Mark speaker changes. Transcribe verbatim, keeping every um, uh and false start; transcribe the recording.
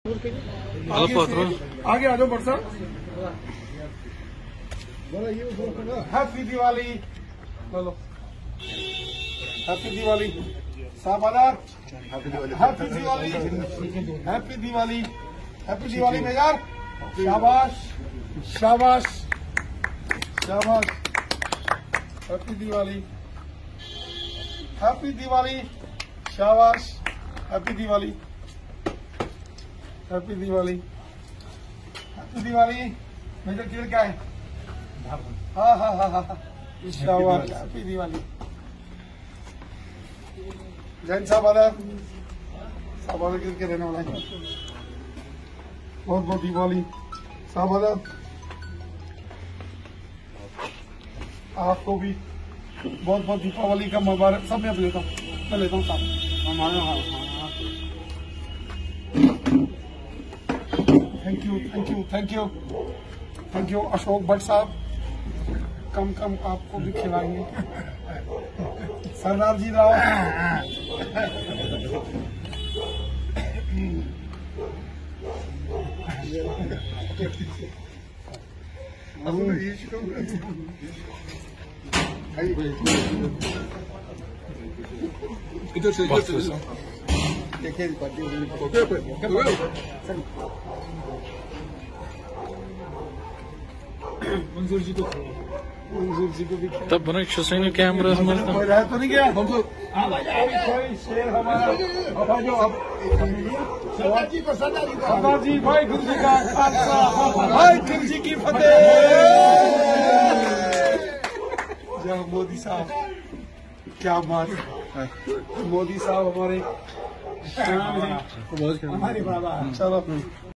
Speaker 1: आगे आ जाओ बट साहब। हैप्पी दिवाली बोलो। हैप्पी दिवाली साहबादार। Happy Diwali happy Diwali happy Diwali major. शाबाश शाबाश शाबाश। हैप्पी दिवाली हैप्पी दिवाली शाबाश। Happy Diwali happy Diwali happy Diwali major किल क्या है? हाँ हाँ हाँ हाँ शाबाश। हैप्पी दिवाली जैन साहब आदर साहब आदर किल के रहने वाला है। बहुत बहुत दिवाली साहब आदर आपको भी बहुत बहुत दीपावली का मुबारक। सब मैं लेता हूँ मैं लेता हूँ साहब। Thank you thank you thank you thank you Ashok Bhatt साहब। कम कम आपको भी खिलाएंगे। सरदार जी राव इधर से इधर से देखिए मंजूर जी को मंजूर जी को भी
Speaker 2: तब बना शुसैनी कैमरा
Speaker 1: तो नहीं गया। कोई शेर हमारा जो अब सरदार जी को सरदार जी भाई गुरु जी का खालसा भाई गुरु जी की फतेह। जय मोदी साहब क्या बात है। मोदी साहब हमारे हमारे बाबा। चलो